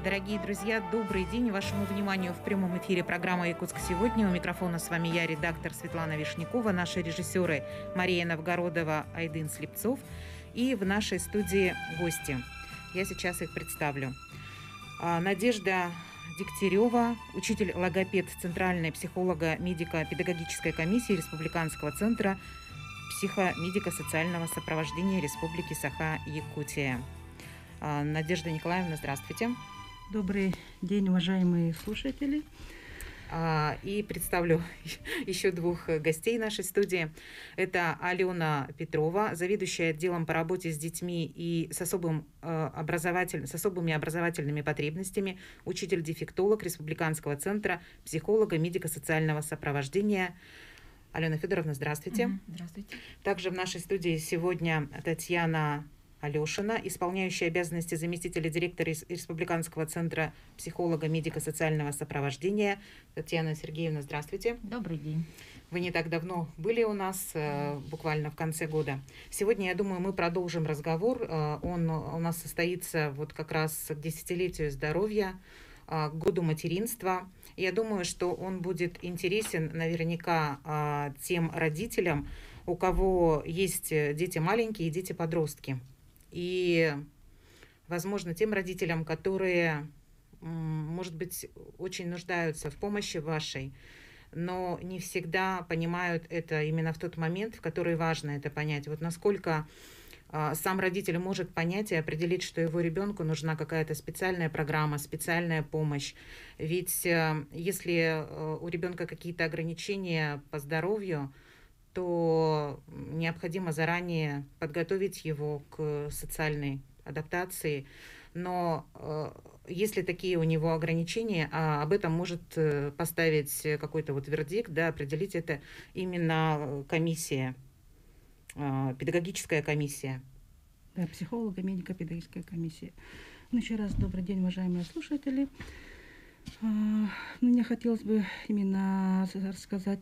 Дорогие друзья, добрый день. Вашему вниманию в прямом эфире программа «Якутск сегодня». У микрофона с вами я, редактор Светлана Вишнякова, наши режиссеры Мария Новгородова, Айдын Слепцов. И в нашей студии гости. Я сейчас их представлю. Надежда Дегтярева, учитель-логопед Центральной психолого-медико-педагогической комиссии Республиканского центра психо-медико-социального сопровождения Республики Саха-Якутия. Надежда Николаевна, здравствуйте. Добрый день, уважаемые слушатели. И представлю еще двух гостей нашей студии. Это Алена Петрова, заведующая отделом по работе с детьми и с особыми образовательными потребностями, учитель-дефектолог Республиканского центра психолого-медико-социального сопровождения. Алена Федоровна, здравствуйте. Здравствуйте. Также в нашей студии сегодня Татьяна Алешина, исполняющая обязанности заместителя директора Республиканского центра психолого-медико-социального сопровождения. Татьяна Сергеевна, здравствуйте. Добрый день. Вы не так давно были у нас, буквально в конце года. Сегодня, я думаю, мы продолжим разговор. Он у нас состоится вот как раз к десятилетию здоровья, к году материнства. Я думаю, что он будет интересен наверняка тем родителям, у кого есть дети маленькие и дети-подростки. И, возможно, тем родителям, которые, может быть, очень нуждаются в помощи вашей, но не всегда понимают это именно в тот момент, в который важно это понять. Вот насколько сам родитель может понять и определить, что его ребенку нужна какая-то специальная программа, специальная помощь. Ведь если у ребенка какие-то ограничения по здоровью, то необходимо заранее подготовить его к социальной адаптации. Но если такие у него ограничения, об этом может поставить какой-то вот вердикт, да, определить это именно комиссия, педагогическая комиссия. Да, психолого-медико-педагогическая комиссия. Еще раз добрый день, уважаемые слушатели. Мне хотелось бы именно сказать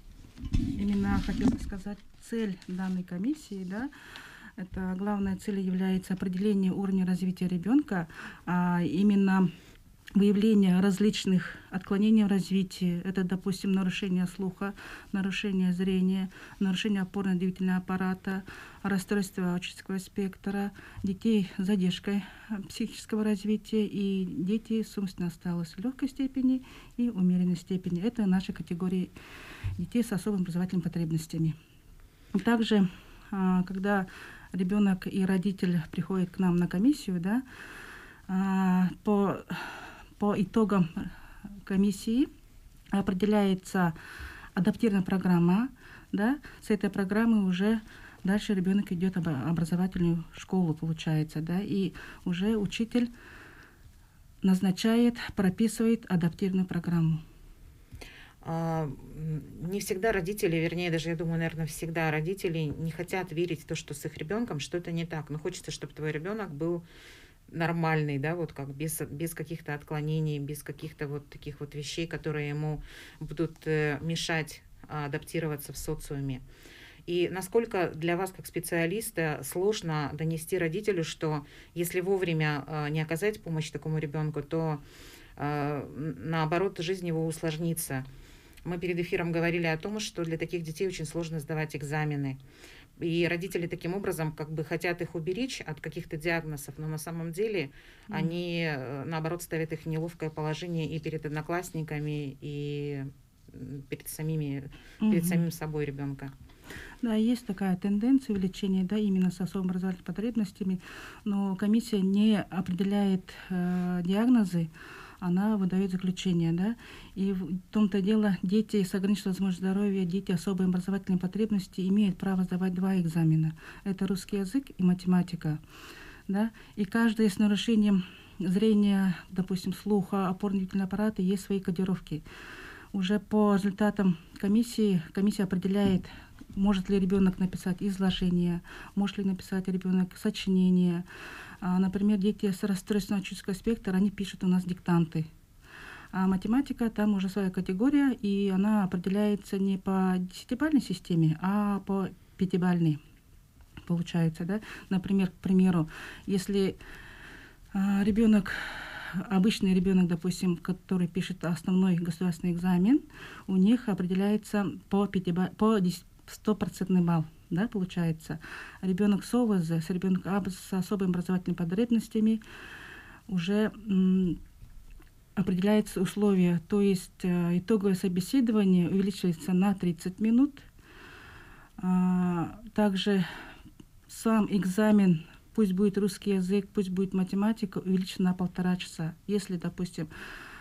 цель данной комиссии, да. Это главная цель является определение уровня развития ребенка, именно выявление различных отклонений в развитии. Это, допустим, нарушение слуха, нарушение зрения, нарушение опорно-двигательного аппарата, расстройство аутического спектра, детей с задержкой психического развития и дети с умственной отсталостью легкой степени и умеренной степени. Это наши категории детей с особыми образовательными потребностями. Также, когда ребенок и родитель приходят к нам на комиссию, да, по итогам комиссии определяется адаптированная программа, да, с этой программы уже дальше ребенок идет в образовательную школу, получается, да, и уже учитель назначает, прописывает адаптированную программу. Не всегда родители, вернее, даже, я думаю, наверное, всегда родители не хотят верить в то, что с их ребенком что-то не так. Но хочется, чтобы твой ребенок был нормальный, да, вот как без каких-то отклонений, без каких-то вот таких вот вещей, которые ему будут мешать адаптироваться в социуме. И насколько для вас, как специалиста, сложно донести родителю, что если вовремя не оказать помощь такому ребенку, то наоборот жизнь его усложнится. Мы перед эфиром говорили о том, что для таких детей очень сложно сдавать экзамены. И родители таким образом как бы хотят их уберечь от каких-то диагнозов, но на самом деле они, наоборот, ставят их в неловкое положение и перед одноклассниками, и перед самим собой ребенка. Да, есть такая тенденция увеличения, да, именно с особыми образовательными потребностями, но комиссия не определяет диагнозы, она выдает заключение, да, и в том-то дело, дети с ограниченной возможностью здоровья, дети особой образовательной потребности имеют право сдавать 2 экзамена. Это русский язык и математика, да, и каждый с нарушением зрения, допустим, слуха, опорно-двигательного аппарата есть свои кодировки. Уже по результатам комиссия определяет, может ли ребенок написать изложение, может ли написать ребенок сочинение. Например, дети с расстройством аутического спектра, они пишут у нас диктанты. А математика, там уже своя категория, и она определяется не по 10-бальной системе, а по 5-бальной, получается, да. Например, к примеру, если ребенок обычный ребенок, допустим, который пишет основной государственный экзамен, у них определяется по 100% балл, да, получается. Ребенок с ОВЗ, с ребенком с особыми образовательными потребностями уже определяются условия, то есть итоговое собеседование увеличивается на 30 минут. Также сам экзамен, пусть будет русский язык, пусть будет математика, увеличен на 1,5 часа. Если, допустим,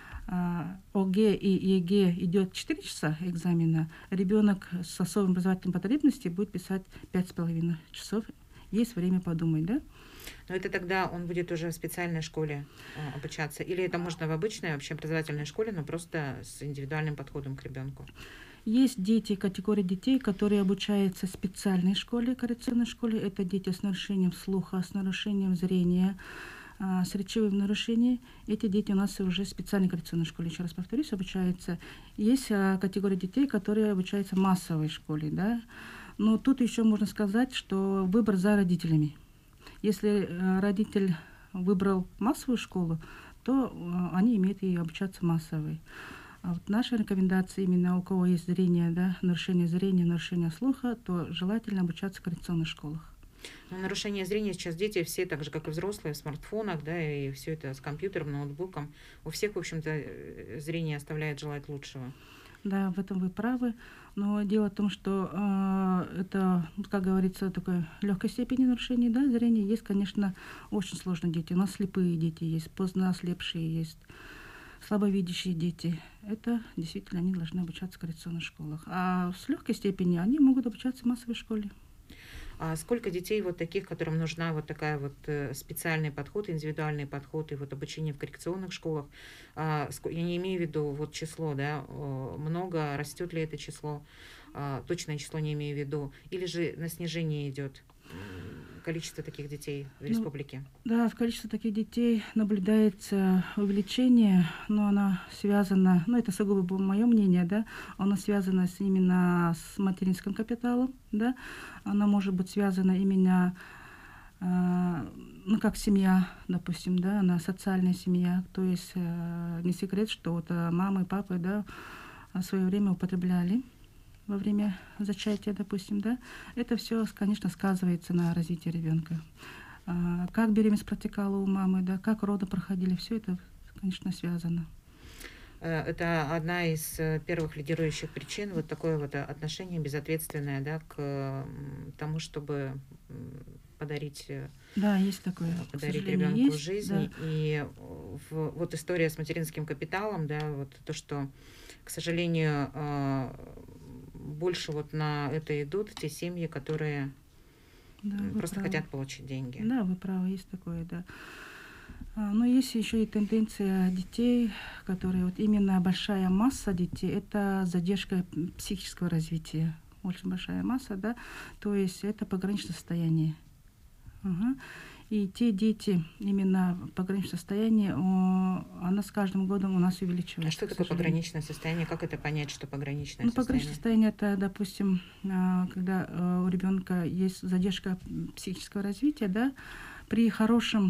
ОГЭ и ЕГЭ идет 4 часа экзамена, ребенок с особыми образовательными потребностями будет писать 5,5 часов. Есть время подумать, да? Но это тогда он будет уже в специальной школе обучаться? Или это можно в обычной общеобразовательной школе, но просто с индивидуальным подходом к ребенку? Есть дети, категории детей, которые обучаются в специальной школе, коррекционной школе. Это дети с нарушением слуха, с нарушением зрения, с речевым нарушением. Эти дети у нас уже в специальной коррекционной школе, еще раз повторюсь, обучаются. Есть категория детей, которые обучаются в массовой школе, да. Но тут еще можно сказать, что выбор за родителями. Если родитель выбрал массовую школу, то они имеют и обучаться массовой. А вот наши рекомендации именно у кого есть зрение, да, нарушение зрения, нарушение слуха, то желательно обучаться в коррекционных школах. Но нарушение зрения сейчас дети все так же, как и взрослые, в смартфонах, да, и все это с компьютером, ноутбуком. У всех, в общем-то, зрение оставляет желать лучшего. Да, в этом вы правы. Но дело в том, что это, как говорится, такой легкой степени нарушения, да, зрения. Есть, конечно, очень сложные дети. У нас слепые дети есть, поздно ослепшие есть, слабовидящие дети. Это действительно они должны обучаться в коррекционных школах. А с легкой степени они могут обучаться в массовой школе. А сколько детей вот таких, которым нужна вот такая вот специальный подход, индивидуальный подход и вот обучение в коррекционных школах? Я не имею в виду вот число, да, много, растет ли это число, точное число не имею в виду, или же на снижение идет количество таких детей в республике? Да, в количестве таких детей наблюдается увеличение, но она связана, ну это сугубо мое мнение, да, она связана именно с материнским капиталом, да, она может быть связана именно, ну как семья, допустим, да, она социальная семья, то есть не секрет, что вот мамы и папы, да, в свое время употребляли во время зачатия, допустим, да, это все, конечно, сказывается на развитии ребенка. Как беременность протекала у мамы, да, как роды проходили, все это, конечно, связано. Это одна из первых лидирующих причин, вот такое вот отношение безответственное, да, к тому, чтобы подарить, да, есть такое, подарить ребенку есть, жизнь. Да. И вот история с материнским капиталом, да, вот то, что, к сожалению, больше вот на это идут те семьи, которые просто хотят получить деньги. Да, вы правы, есть такое, да. Но есть еще и тенденция детей, которые вот именно большая масса детей, это задержка психического развития, очень большая масса, да, то есть это пограничное состояние. И те дети именно в пограничном состоянии, она с каждым годом у нас увеличивается. А что такое пограничное состояние? Как это понять, что пограничное состояние? Пограничное состояние это, допустим, когда у ребенка есть задержка психического развития, да, при хорошем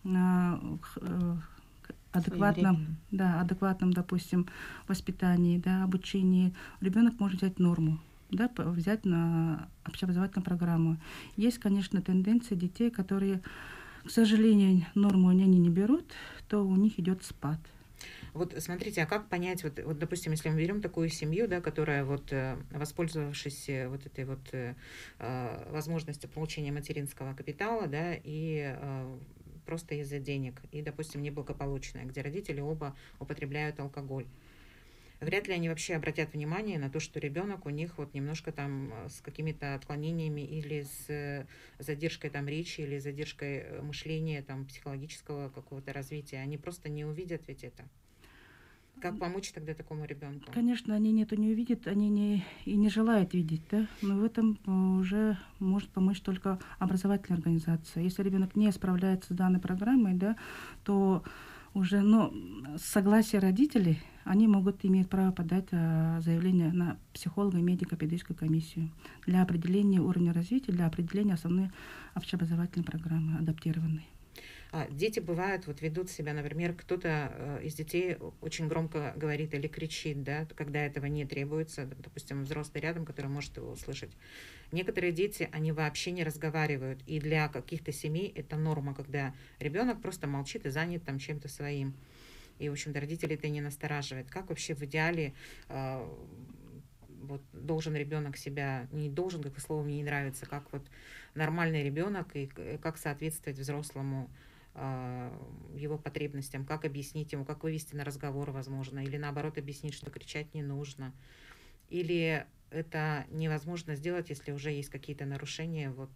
адекватном, допустим, воспитании, да, обучении, ребенок может взять норму, да, взять на общеобразовательную программу. Есть, конечно, тенденции детей, которые, к сожалению, норму они не берут, то у них идет спад. Вот смотрите, а как понять, вот, допустим, если мы берем такую семью, да, которая вот, воспользовавшись вот этой вот возможностью получения материнского капитала, да, и просто из-за денег, и, допустим, неблагополучная, где родители оба употребляют алкоголь. Вряд ли они вообще обратят внимание на то, что ребенок у них вот немножко там с какими-то отклонениями или с задержкой там речи, или задержкой мышления, там психологического какого-то развития. Они просто не увидят ведь это. Как помочь тогда такому ребенку? Конечно, они не увидят, они не желают видеть, да, но в этом уже может помочь только образовательная организация. Если ребенок не справляется с данной программой, да, то уже, с согласия родителей они могут иметь право подать заявление на психолога и медико-педагогическую комиссию для определения уровня развития, для определения основной общеобразовательной программы, адаптированной. Дети бывают, вот ведут себя, например, кто-то из детей очень громко говорит или кричит, да, когда этого не требуется, допустим, взрослый рядом, который может его услышать. Некоторые дети, они вообще не разговаривают, и для каких-то семей это норма, когда ребенок просто молчит и занят там чем-то своим. И, в общем-то, родители это не настораживает. Как вообще в идеале вот, должен ребенок себя, не должен, как слово мне не нравится, как вот нормальный ребенок и как соответствовать взрослому его потребностям, как объяснить ему, как вывести на разговор, возможно, или наоборот объяснить, что кричать не нужно. Или это невозможно сделать, если уже есть какие-то нарушения вот,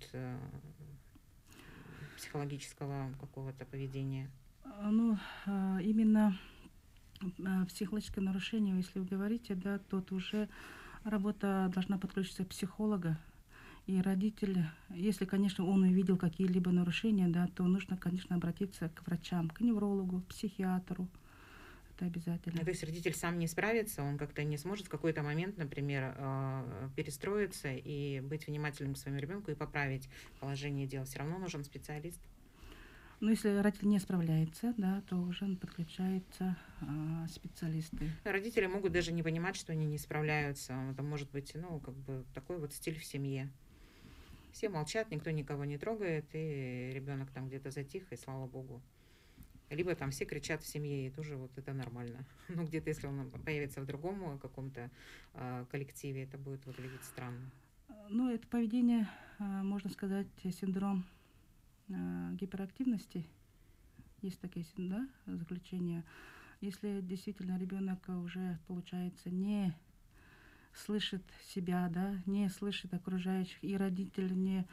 психологического какого-то поведения. Ну, именно психологическое нарушение, если вы говорите, да, тут уже работа должна подключиться психолога. И родитель, если, конечно, он увидел какие-либо нарушения, да, то нужно, конечно, обратиться к врачам, к неврологу, к психиатру. Это обязательно. То есть родитель сам не справится, он как-то не сможет в какой-то момент, например, перестроиться и быть внимательным к своему ребенку и поправить положение дел. Все равно нужен специалист. Но если родитель не справляется, да, то уже подключаются специалисты. Родители могут даже не понимать, что они не справляются. Это может быть, ну, как бы такой вот стиль в семье. Все молчат, никто никого не трогает, и ребенок там где-то затих, и слава богу. Либо там все кричат в семье, и тоже вот это нормально. Но где-то, если он появится в другом каком-то коллективе, это будет выглядеть странно. Ну, это поведение, можно сказать, синдром гиперактивности. Есть такие, да, заключения. Если действительно ребенок уже, получается, не слышит себя, да, не слышит окружающих, и родитель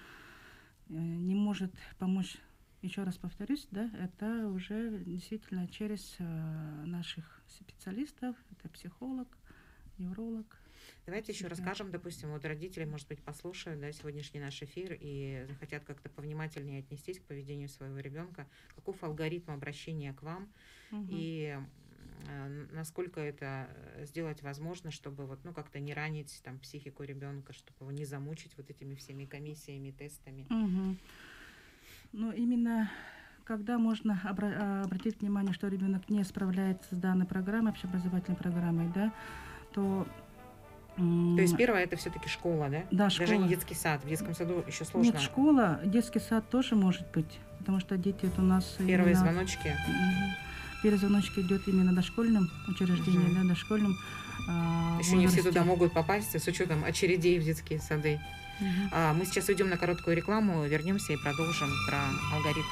не может помочь, еще раз повторюсь, да, это уже действительно через наших специалистов, это психолог, невролог. Давайте еще расскажем, допустим, вот родители, может быть, послушают, да, сегодняшний наш эфир и захотят как-то повнимательнее отнестись к поведению своего ребенка, каков алгоритм обращения к вам и насколько это сделать возможно, чтобы вот, ну, как-то не ранить там психику ребенка, чтобы его не замучить вот этими всеми комиссиями, тестами. Ну, именно когда можно обратить внимание, что ребенок не справляется с данной программой, общеобразовательной программой, да, то есть первое это все-таки школа, да? Да, школа. Даже не детский сад. В детском саду еще сложно. Нет, школа, детский сад тоже может быть, потому что дети это у нас первые именно, звоночки. Первые звоночки идет именно дошкольным учреждением, да, дошкольным. Еще не все туда могут попасть с учетом очередей в детские сады. Мы сейчас уйдем на короткую рекламу, вернемся и продолжим про алгоритм.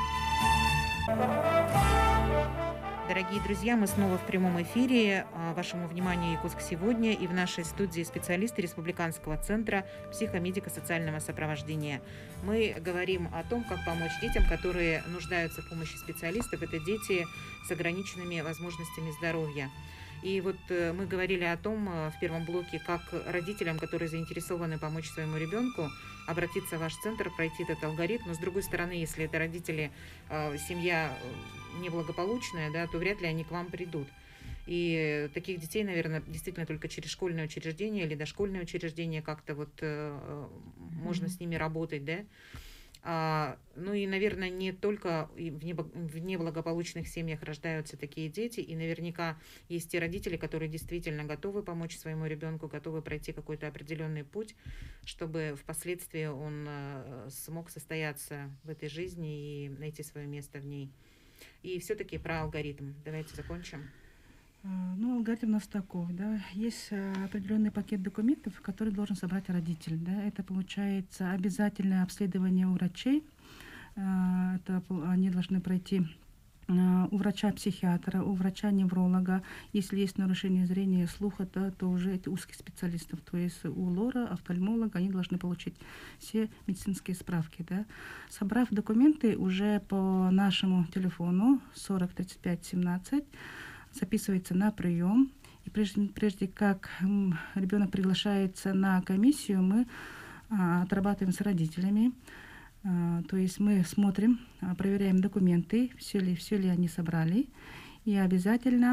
Дорогие друзья, мы снова в прямом эфире. Вашему вниманию Якутск сегодня, и в нашей студии специалисты Республиканского центра психомедико-социального сопровождения. Мы говорим о том, как помочь детям, которые нуждаются в помощи специалистов. Это дети с ограниченными возможностями здоровья. И вот мы говорили о том в первом блоке, как родителям, которые заинтересованы помочь своему ребенку, обратиться в ваш центр, пройти этот алгоритм. Но с другой стороны, если это родители, семья неблагополучная, да, то вряд ли они к вам придут. И таких детей, наверное, действительно только через школьное учреждение или дошкольное учреждение как-то вот можно с ними работать, да. Ну и, наверное, не только в неблагополучных семьях рождаются такие дети, и наверняка есть те родители, которые действительно готовы помочь своему ребенку, готовы пройти какой-то определенный путь, чтобы впоследствии он смог состояться в этой жизни и найти свое место в ней. И все-таки про алгоритм. Давайте закончим. Ну, алгоритм у нас такой, да. Есть определенный пакет документов, который должен собрать родитель, да. Это получается обязательное обследование у врачей. Это они должны пройти у врача-психиатра, у врача-невролога. Если есть нарушение зрения, слуха, да, то уже эти узких специалистов, то есть у лора, офтальмолога, они должны получить все медицинские справки, да. Собрав документы уже по нашему телефону 40 35 17, записывается на прием. И прежде как ребенок приглашается на комиссию, мы отрабатываем с родителями. То есть мы смотрим, проверяем документы, все ли они собрали. И обязательно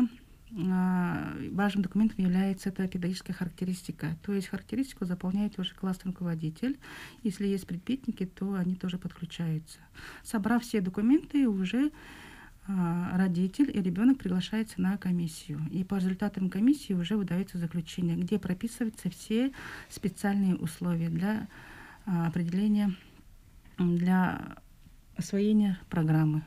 важным документом является эта педагогическая характеристика. То есть характеристику заполняет уже классный руководитель. Если есть предпитники, то они тоже подключаются. Собрав все документы, уже родитель и ребенок приглашается на комиссию. И по результатам комиссии уже выдается заключение, где прописываются все специальные условия для определения, для освоения программы.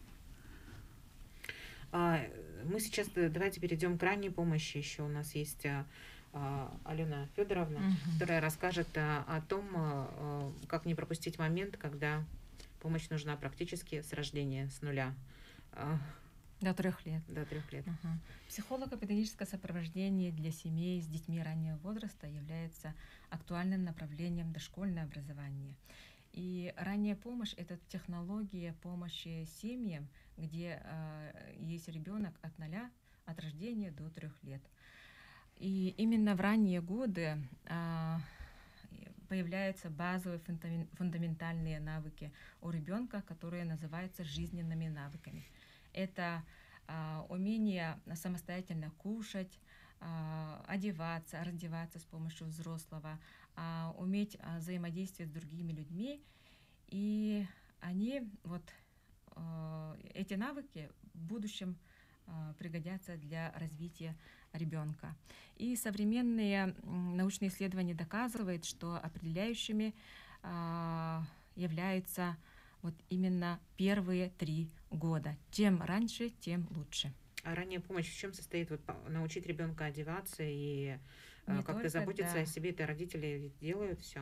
Мы сейчас давайте перейдем к ранней помощи. Еще у нас есть Алена Федоровна, которая расскажет о том, как не пропустить момент, когда помощь нужна практически с рождения, с нуля. До 3 лет. До 3 лет. Психолого-педагогическое сопровождение для семей с детьми раннего возраста является актуальным направлением дошкольного образования. И ранняя помощь — это технология помощи семьям, где есть ребенок от 0, от рождения до 3 лет. И именно в ранние годы появляются базовые фундаментальные навыки у ребенка, которые называются жизненными навыками. Это умение самостоятельно кушать, одеваться, раздеваться с помощью взрослого, уметь взаимодействовать с другими людьми. И они, эти навыки в будущем пригодятся для развития ребенка. И современные научные исследования доказывают, что определяющими являются именно первые 3 года. Чем раньше, тем лучше. А ранняя помощь в чем состоит? Научить ребенка одеваться и как-то заботиться о себе, это родители делают все.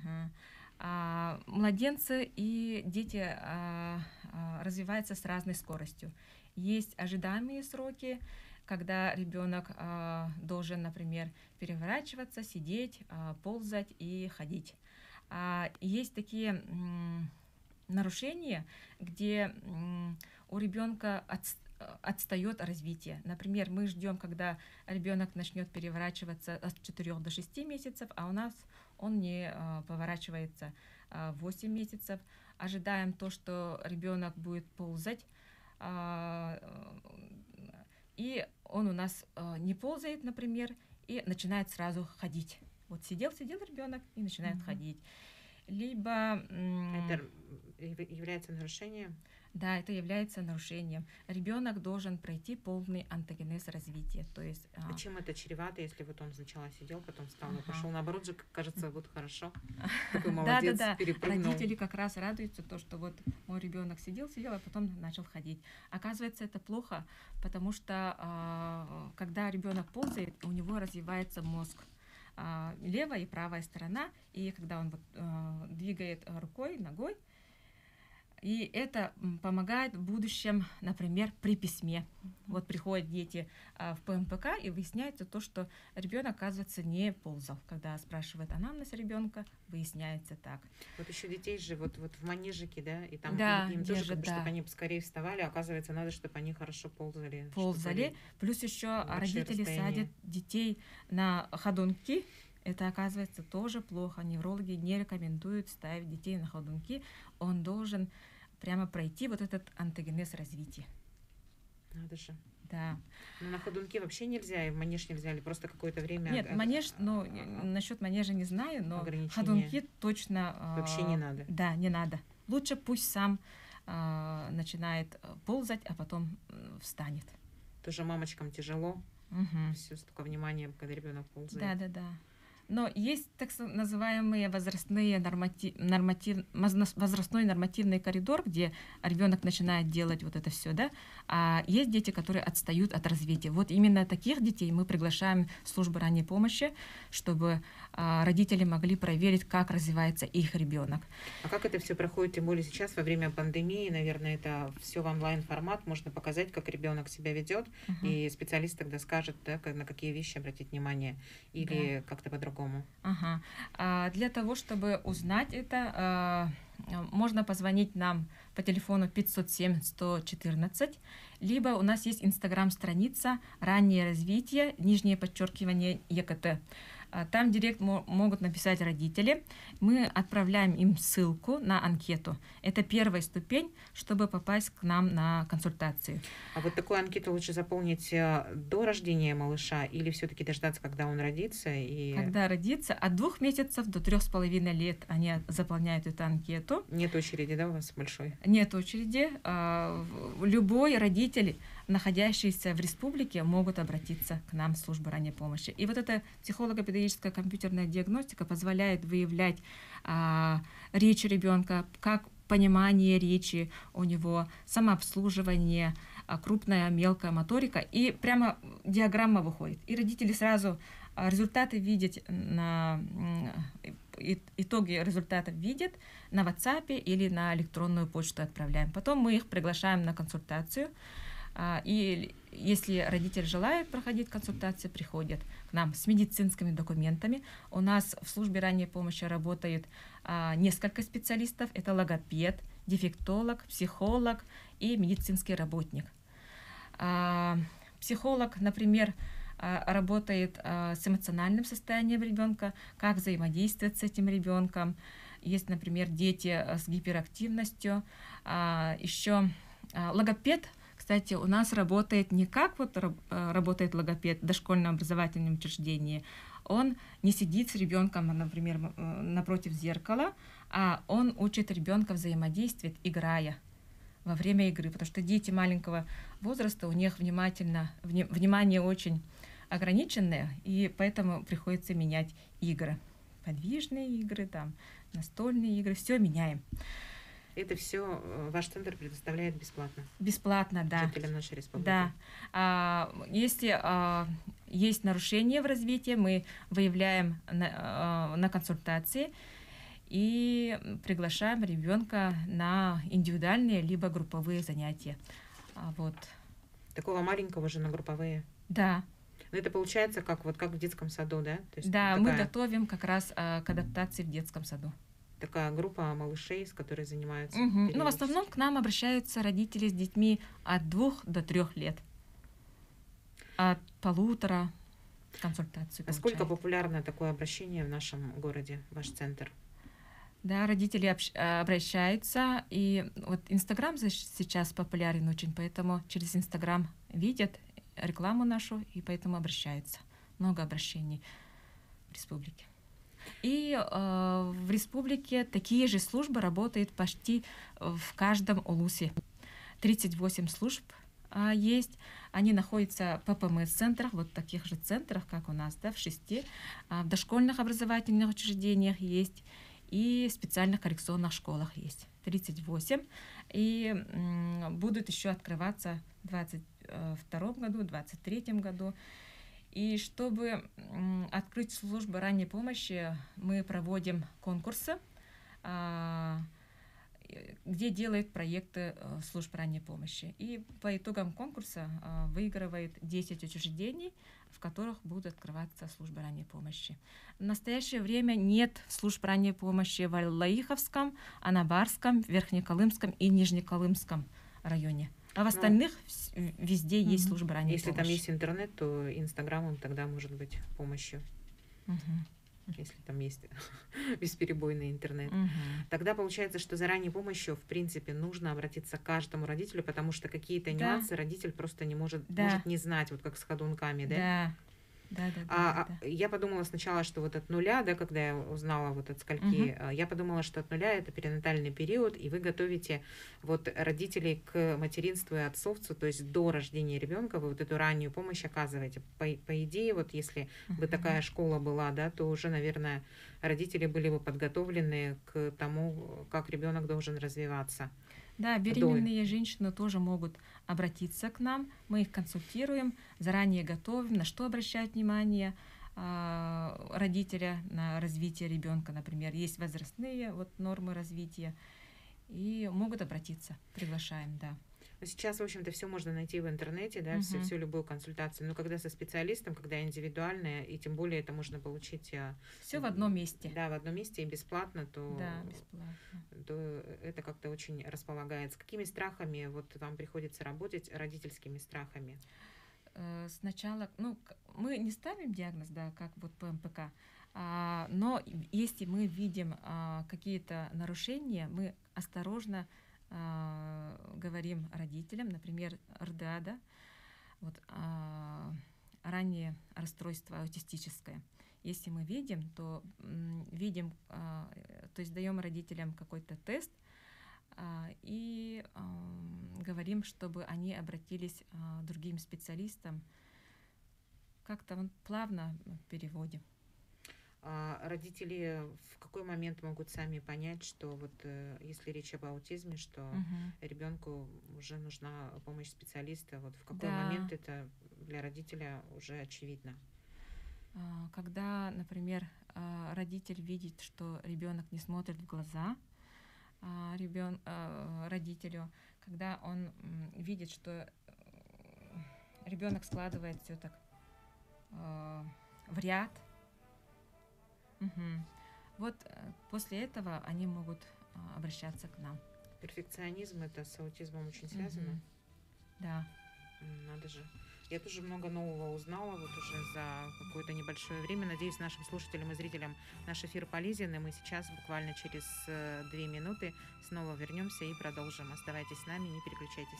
Младенцы и дети развиваются с разной скоростью. Есть ожидаемые сроки, когда ребенок должен, например, переворачиваться, сидеть, ползать и ходить. Есть такие нарушения, где у ребенка отстает развитие. Например, мы ждем, когда ребенок начнет переворачиваться от 4 до 6 месяцев, а у нас он не поворачивается 8 месяцев. Ожидаем то, что ребенок будет ползать, и он у нас не ползает, например, и начинает сразу ходить. Сидел ребенок и начинает ходить. Либо это является нарушением? Да, это является нарушением. Ребенок должен пройти полный антогенез развития. То есть, чем это чревато, если он сначала сидел, потом встал и пошел? Наоборот же, кажется, хорошо. Такой молодец, перепрыгнул. Родители как раз радуются, что мой ребенок сидел, а потом начал ходить. Оказывается, это плохо, потому что когда ребенок ползает, у него развивается мозг. Левая и правая сторона, и когда он двигает рукой, ногой, и это помогает в будущем, например, при письме. Приходят дети в ПМПК, и выясняется то, что ребенок, оказывается, не ползал. Когда спрашивают анамнез ребенка, выясняется так. Еще детей же в манежике, да, и там им держат, тоже, чтобы они поскорее вставали, оказывается, надо, чтобы они хорошо ползали. Плюс еще родители садят детей на ходунки. Это, оказывается, тоже плохо. Неврологи не рекомендуют ставить детей на ходунки. Он должен прямо пройти этот антогенез развития. Надо же. Да. Но на ходунки вообще нельзя, и в манеж нельзя, или просто какое-то время... Нет, манеж, насчет манежа не знаю, но ходунки точно... Вообще не надо. Да, не надо. Лучше пусть сам начинает ползать, а потом встанет. Тоже мамочкам тяжело. Все столько внимания, когда ребенок ползает. Да. Но есть так называемые возрастной нормативный коридор, где ребенок начинает делать это все, да, а есть дети, которые отстают от развития. Именно таких детей мы приглашаем в службу ранней помощи, чтобы родители могли проверить, как развивается их ребенок. А как это все проходит, тем более сейчас, во время пандемии, наверное, это все в онлайн-формат, можно показать, как ребенок себя ведет, и специалист тогда скажет, да, на какие вещи обратить внимание, или как-то по-другому. Для того, чтобы узнать это, можно позвонить нам по телефону 507-114, либо у нас есть инстаграм-страница «Раннее развитие», _ЕКТ. Там директ могут написать родители. Мы отправляем им ссылку на анкету. Это первая ступень, чтобы попасть к нам на консультацию. А вот такую анкету лучше заполнить до рождения малыша или все-таки дождаться, когда он родится? Когда родится, от 2 месяцев до 3,5 лет они заполняют эту анкету. Нет очереди, да, у вас большой? Нет очереди. Любой родитель, находящийся в республике, могут обратиться к нам в службу ранней помощи. И вот эта психолого-педагогическая компьютерная диагностика позволяет выявлять речь ребенка, как понимание речи у него, самообслуживание, крупная, мелкая моторика, и прямо диаграмма выходит. И родители сразу результаты видят итоги результатов видят на WhatsApp или на электронную почту отправляем. Потом мы их приглашаем на консультацию. И если родитель желает проходить консультацию, приходят к нам с медицинскими документами. У нас в службе ранней помощи работает несколько специалистов. Это логопед, дефектолог, психолог и медицинский работник. Психолог, например, работает с эмоциональным состоянием ребенка, как взаимодействовать с этим ребенком. Есть, например, дети с гиперактивностью. Еще логопед, кстати, у нас работает не как вот работает логопед в дошкольном образовательном учреждении. Он не сидит с ребенком, например, напротив зеркала, а он учит ребенка взаимодействовать, играя во время игры, потому что дети маленького возраста, у них внимание очень ограниченное, и поэтому приходится менять игры. Подвижные игры, там, настольные игры, все меняем. Это все ваш центр предоставляет бесплатно? Бесплатно, да. Жителям нашей республики? Да. Если есть нарушения в развитии, мы выявляем на консультации и приглашаем ребенка на индивидуальные либо групповые занятия. Вот. Такого маленького же на групповые? Да. Но это получается как в детском саду, да? То есть да, мы готовим как раз к адаптации в детском саду. Такая группа малышей, с которой занимаются? Ну, в основном к нам обращаются родители с детьми от 2 до 3 лет. От 1,5 консультацию. Насколько популярно такое обращение в нашем городе, ваш центр? Да, родители обращаются, и вот Инстаграм сейчас популярен очень, поэтому через Инстаграм видят рекламу нашу, и поэтому обращаются. Много обращений в республике. И в республике такие же службы работают почти в каждом улусе. 38 служб есть. Они находятся в ППМС-центрах, вот таких же центрах, как у нас, да, в 6. В дошкольных образовательных учреждениях есть. И в специальных коррекционных школах есть 38. И будут еще открываться в 2022 году, в 2023 году. И чтобы открыть службу ранней помощи, мы проводим конкурсы, где делают проекты служб ранней помощи. И по итогам конкурса выигрывает 10 учреждений, в которых будут открываться службы ранней помощи. В настоящее время нет служб ранней помощи в Аллаиховском, Анабарском, Верхнеколымском и Нижнеколымском районе. А в остальных везде есть служба ранней помощи. Если там есть интернет, то Инстаграмом тогда может быть помощью. Если там есть бесперебойный интернет. Тогда получается, что за ранней помощью, в принципе, нужно обратиться к каждому родителю, потому что какие-то нюансы родитель просто не может не знать, вот как с ходунками, да? Да. Я подумала сначала, что вот от 0, да, когда я узнала вот от скольки, я подумала, что от 0 это перинатальный период, и вы готовите вот родителей к материнству и отцовству, то есть до рождения ребенка вы вот эту раннюю помощь оказываете. По идее, вот если бы такая школа была, да, то уже, наверное, родители были бы подготовлены к тому, как ребенок должен развиваться. Да, беременные женщины тоже могут обратиться к нам, мы их консультируем, заранее готовим, на что обращать внимание родителя на развитие ребенка, например. Есть возрастные нормы развития, и могут обратиться, приглашаем, да. Сейчас, в общем-то, все можно найти в интернете, да, всю любую консультацию. Но когда со специалистом, когда индивидуальная, и тем более это можно получить... Все в одном месте. Да, в одном месте и бесплатно, то, да, бесплатно. То это как-то очень располагает. С какими страхами вот вам приходится работать, родительскими страхами? сначала, мы не ставим диагноз, да, как вот по МПК, но если мы видим какие-то нарушения, мы осторожно говорим родителям, например, РДА, да, вот, раннее расстройство аутистическое. Если мы видим, то то есть даем родителям какой-то тест и говорим, чтобы они обратились к другим специалистам. Как-то он плавно переводим. Родители в какой момент могут сами понять, что вот если речь об аутизме, что ребенку уже нужна помощь специалиста, вот в какой момент это для родителя уже очевидно? Когда, например, родитель видит, что ребенок не смотрит в глаза родителю, когда он видит, что ребенок складывает все так в ряд. Вот после этого они могут обращаться к нам. Перфекционизм — это с аутизмом очень связано? Да. Надо же. Я тоже много нового узнала вот уже за какое-то небольшое время. Надеюсь, нашим слушателям и зрителям наш эфир полезен, и мы сейчас буквально через 2 минуты снова вернемся и продолжим. Оставайтесь с нами, не переключайтесь.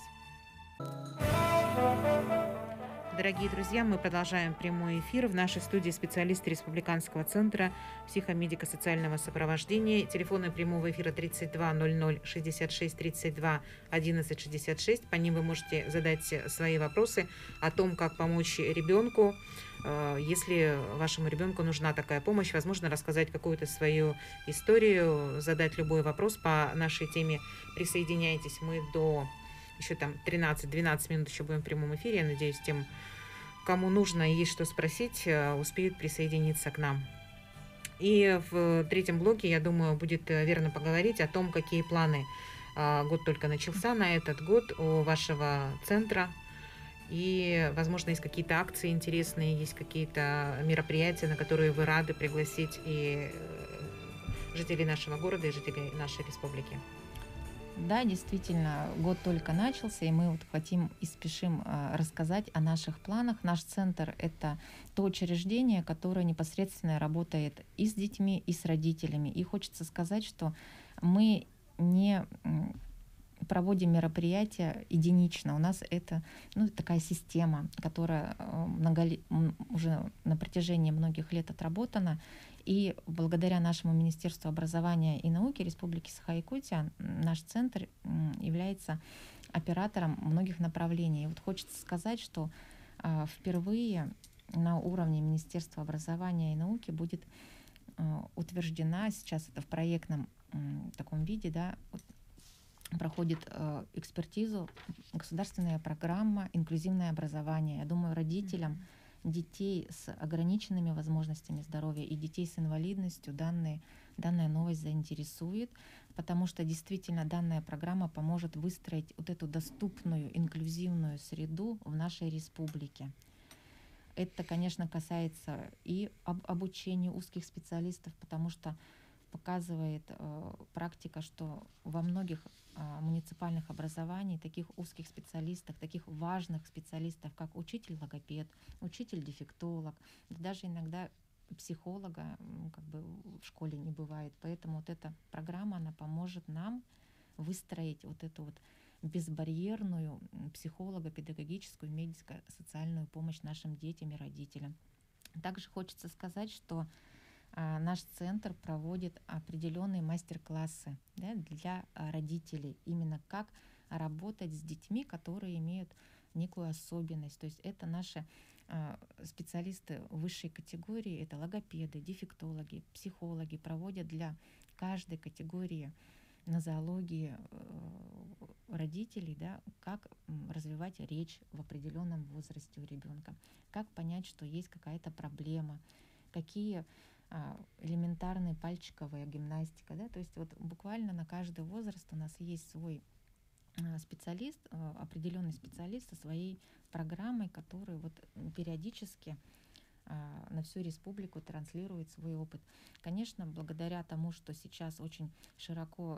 Дорогие друзья, мы продолжаем прямой эфир. В нашей студии специалисты Республиканского центра психомедико-социального сопровождения. Телефоны прямого эфира 32 00 66 32 11 66. По ним вы можете задать свои вопросы о том, как помочь ребенку. Если вашему ребенку нужна такая помощь, возможно, рассказать какую-то свою историю, задать любой вопрос по нашей теме. Присоединяйтесь, мы до еще там 13-12 минут еще будем в прямом эфире. Я надеюсь, тем, кому нужно и есть что спросить, успеют присоединиться к нам. И в третьем блоке, я думаю, будет верно поговорить о том, какие планы. Год только начался на этот год у вашего центра. И, возможно, есть какие-то акции интересные, есть какие-то мероприятия, на которые вы рады пригласить и жителей нашего города, и жителей нашей республики. Да, действительно, год только начался, и мы вот хотим и спешим рассказать о наших планах. Наш центр — это то учреждение, которое непосредственно работает и с детьми, и с родителями. И хочется сказать, что мы не проводим мероприятия единично. У нас это такая система, которая уже на протяжении многих лет отработана. И благодаря нашему Министерству образования и науки Республики Саха-Якутия наш центр является оператором многих направлений. И вот хочется сказать, что впервые на уровне Министерства образования и науки будет утверждена, сейчас это в проектном таком виде, да, проходит экспертизу государственная программа «Инклюзивное образование». Я думаю, родителям детей с ограниченными возможностями здоровья и детей с инвалидностью данная новость заинтересует, потому что действительно данная программа поможет выстроить вот эту доступную инклюзивную среду в нашей республике. Это, конечно, касается и обучения узких специалистов, потому что показывает практика, что во многих муниципальных образованиях таких узких специалистов, таких важных специалистов, как учитель-логопед, учитель-дефектолог, даже иногда психолога в школе не бывает. Поэтому вот эта программа, она поможет нам выстроить вот эту вот безбарьерную психолого-педагогическую, медико-социальную помощь нашим детям и родителям. Также хочется сказать, что наш центр проводит определенные мастер-классы, да, для родителей, именно как работать с детьми, которые имеют некую особенность. То есть это наши специалисты высшей категории, это логопеды, дефектологи, психологи, проводят для каждой категории нозологии родителей, да, как развивать речь в определенном возрасте у ребенка, как понять, что есть какая-то проблема, какие элементарная пальчиковая гимнастика, да, то есть вот буквально на каждый возраст у нас есть свой специалист, определенный специалист со своей программой, который вот периодически на всю республику транслирует свой опыт. Конечно, благодаря тому, что сейчас очень широко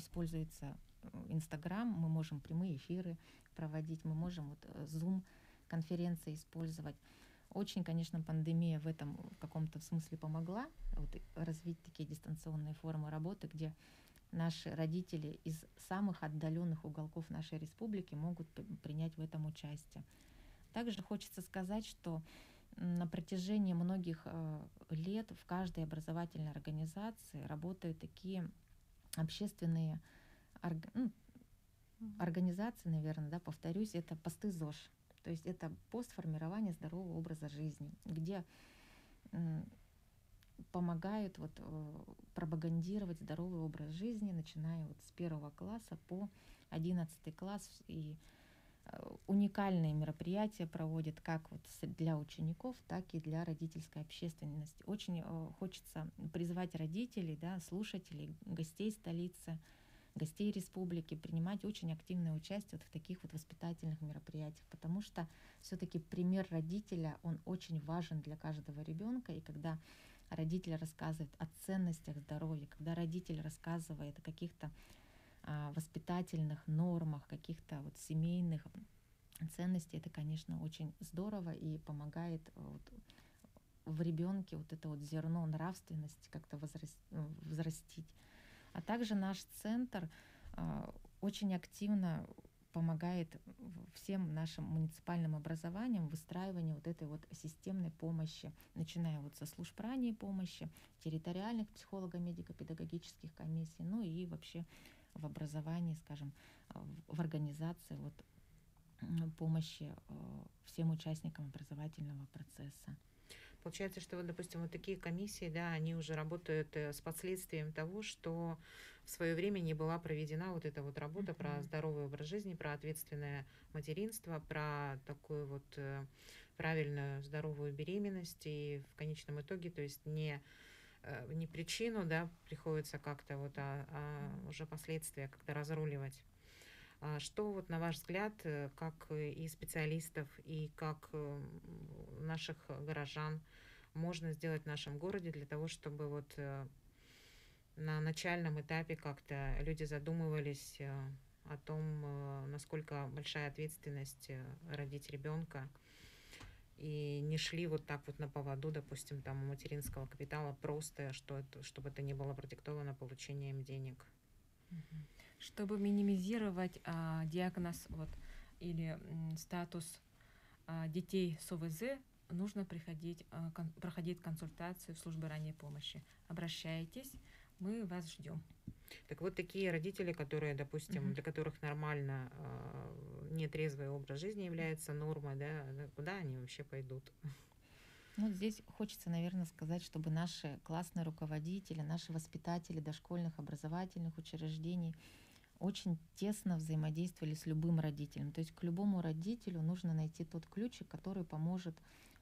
используется Инстаграм, мы можем прямые эфиры проводить, мы можем Zoom конференции использовать. Очень, конечно, пандемия в этом в каком-то смысле помогла вот, развить такие дистанционные формы работы, где наши родители из самых отдаленных уголков нашей республики могут принять в этом участие. Также хочется сказать, что на протяжении многих лет в каждой образовательной организации работают такие общественные организации, наверное, да, повторюсь, это посты ЗОЖ. То есть это пост формирования здорового образа жизни, где помогают вот, пропагандировать здоровый образ жизни, начиная вот с 1 класса по 11 класс. И уникальные мероприятия проводят как вот для учеников, так и для родительской общественности. Очень хочется призвать родителей, да, слушателей, гостей столицы, гостей республики принимать очень активное участие вот в таких вот воспитательных мероприятиях, потому что все-таки пример родителя, он очень важен для каждого ребенка, и когда родитель рассказывает о ценностях здоровья, когда родитель рассказывает о каких-то воспитательных нормах, каких-то вот семейных ценностей, это, конечно, очень здорово и помогает вот в ребенке вот это вот зерно нравственности как-то взрастить. А также наш центр очень активно помогает всем нашим муниципальным образованиям в выстраивании вот этой вот системной помощи, начиная вот со служб ранней помощи, территориальных психолого-медико-педагогических комиссий, ну и вообще в образовании, скажем, в организации вот помощи всем участникам образовательного процесса. Получается, что вот, допустим, вот такие комиссии, да, они уже работают с последствием того, что в свое время не была проведена вот эта вот работа про здоровый образ жизни, про ответственное материнство, про такую вот правильную здоровую беременность, и в конечном итоге, то есть не причину, да, приходится как-то вот, а уже последствия как-то разруливать. Что вот на ваш взгляд, как и специалистов, и как наших горожан можно сделать в нашем городе для того, чтобы вот на начальном этапе как-то люди задумывались о том, насколько большая ответственность родить ребенка, и не шли вот так вот на поводу, допустим, там у материнского капитала просто, чтобы это не было продиктовано получением денег. Чтобы минимизировать диагноз вот, или статус детей с ОВЗ, нужно проходить консультацию в службе ранней помощи. Обращайтесь, мы вас ждем. Так вот, такие родители, которые, допустим, для которых нормально нетрезвый образ жизни является нормой, да, куда они вообще пойдут? Ну, здесь хочется, наверное, сказать, чтобы наши классные руководители, наши воспитатели дошкольных образовательных учреждений очень тесно взаимодействовали с любым родителем. То есть к любому родителю нужно найти тот ключик, который поможет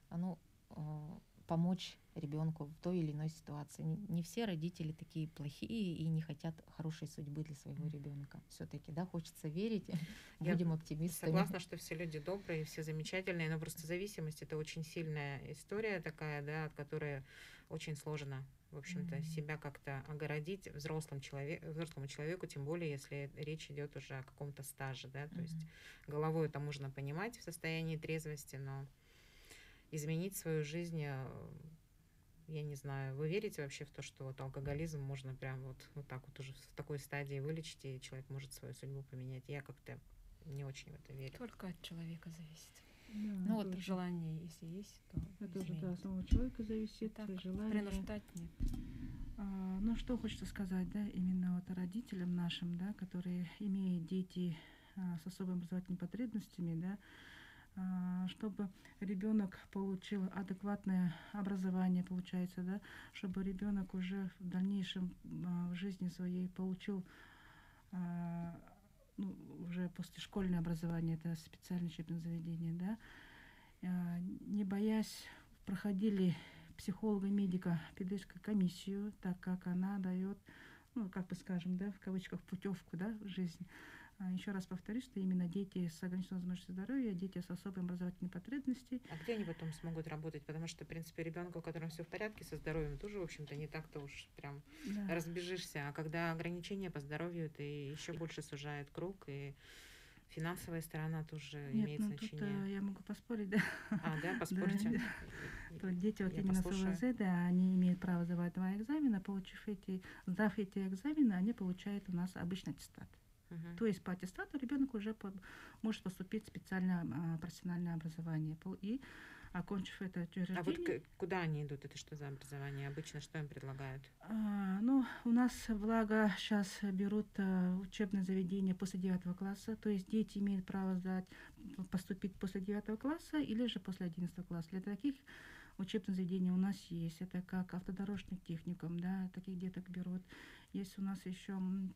помочь ребенку в той или иной ситуации. Не все родители такие плохие и не хотят хорошей судьбы для своего ребенка. Все-таки, да, хочется верить, будем оптимистами. Согласна, что все люди добрые, все замечательные, но просто зависимость — это очень сильная история такая, да, от которой очень сложно, в общем-то, себя как-то огородить взрослому человеку, тем более, если речь идет уже о каком-то стаже, да, то есть головой это можно понимать в состоянии трезвости, но изменить свою жизнь, я не знаю, вы верите вообще в то, что вот алкоголизм можно прям вот так вот уже в такой стадии вылечить, и человек может свою судьбу поменять? Я как-то не очень в это верю. Только от человека зависит. Да, ну вот желание, если есть, то это уже от самого человека зависит, так, желание. Принуждать нет. Ну что хочется сказать, да, именно вот родителям нашим, да, которые имеют дети с особыми образовательными потребностями, да, чтобы ребенок получил адекватное образование, получается, да, чтобы ребенок уже в дальнейшем в жизни своей получил уже послешкольное образование, это специальное учебное заведение, да, не боясь, проходили психолого-медико-педагогическую комиссию, так как она дает, как бы скажем, да, в кавычках, путевку, да, в жизнь. Еще раз повторюсь, что именно дети с ограниченной возможностью здоровья, дети с особой образовательной потребностью. А где они потом смогут работать? Потому что, в принципе, ребенку, у которого все в порядке со здоровьем, тоже, в общем-то, не так-то уж прям разбежишься. А когда ограничения по здоровью, это еще больше сужает круг, и Финансовая сторона тоже Нет, имеет ну тут значение. я могу поспорить, да. Да, поспорьте. То дети вот Я именно с послушаю. ОВЗ, да, они имеют право сдавать два экзамена, сдав эти экзамены, они получают у нас обычный аттестат. Мгм. То есть по аттестату ребенок уже может поступить в специальное профессиональное образование. И окончив это А вот учреждение, куда они идут? Это что за образование? Обычно что им предлагают? ну, у нас, благо, сейчас берут учебное заведение после 9 класса, то есть дети имеют право поступить после 9 класса или же после 11 класса. Для таких учебных заведений у нас есть. Это как автодорожный техникум, да, таких деток берут. Есть у нас еще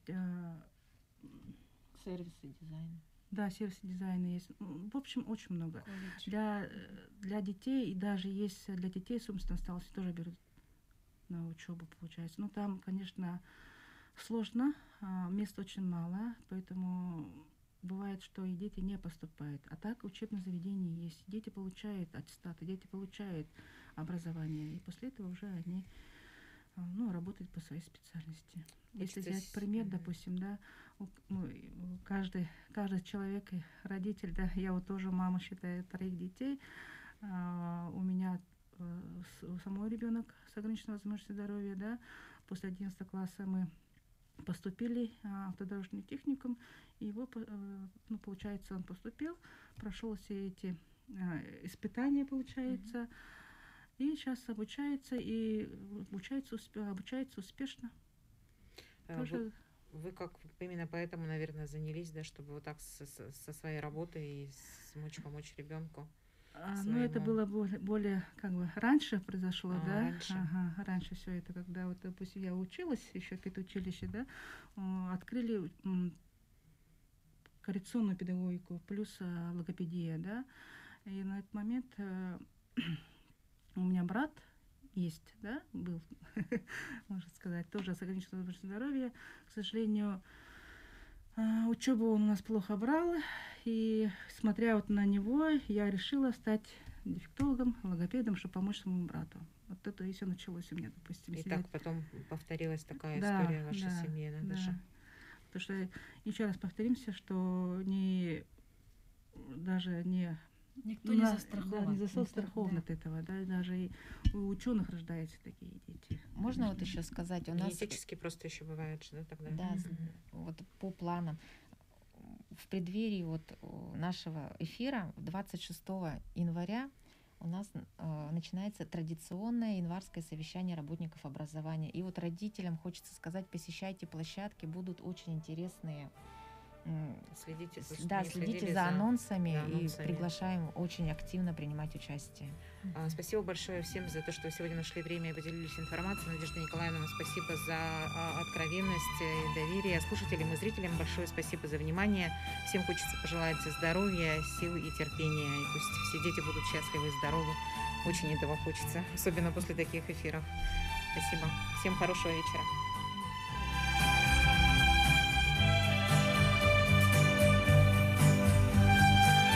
Сервисы дизайна. да, сервис дизайна есть. В общем, очень много. Колледж. Для детей, и даже есть для детей с умственной отсталостью тоже берут на учебу, получается. Ну, там, конечно, сложно, мест очень мало, поэтому бывает, что и дети не поступают. А так учебное заведение есть. Дети получают аттестаты, дети получают образование, и после этого уже они работают по своей специальности. Если Хочется взять пример, Мгм. допустим, да, каждый человек, и родитель, да, я вот тоже мама, считаю, 3 детей, у меня у самой ребенок с ограниченной возможностью здоровья, да, после 11 класса мы поступили в автодорожный техникум, и его, получается, он поступил, прошел все эти испытания, получается, и сейчас обучается успешно. Тоже, Вы как именно поэтому, наверное, занялись, да, чтобы вот так со своей работой и смочь помочь ребенку. это было более как бы раньше произошло, да? Раньше. Ага, раньше все это, когда вот, допустим, я училась еще в педучилище, да, открыли коррекционную педагогику плюс логопедия, да, и на этот момент у меня брат есть, да, был, можно сказать, тоже с ограниченной возможностью здоровья. К сожалению, учебу он у нас плохо брал, и смотря вот на него, я решила стать дефектологом, логопедом, чтобы помочь своему брату. Вот это и все началось у меня, допустим. И сидеть. так потом повторилась такая Да, история в вашей да, семье, надо да. же. Потому что, еще раз повторимся, что даже не Никто не застрахован. Да, не застрахован Да. от этого, да, даже и у ученых рождаются такие дети. Можно вот еще сказать, у нас Генетически просто еще бывает же, да, тогда? да, вот по планам в преддверии вот нашего эфира 26 января у нас начинается традиционное январское совещание работников образования. И вот родителям хочется сказать, посещайте площадки, будут очень интересные. Следите, Да, не следите следили за анонсами за и анонсами. приглашаем очень активно принимать участие. Спасибо большое всем за то, что вы сегодня нашли время и поделились информацией. Надежда Николаевна, спасибо за откровенность и доверие. Слушателям и зрителям большое спасибо за внимание. Всем хочется пожелать здоровья, сил и терпения. И пусть все дети будут счастливы и здоровы. Очень этого хочется, особенно после таких эфиров. Спасибо. Всем хорошего вечера.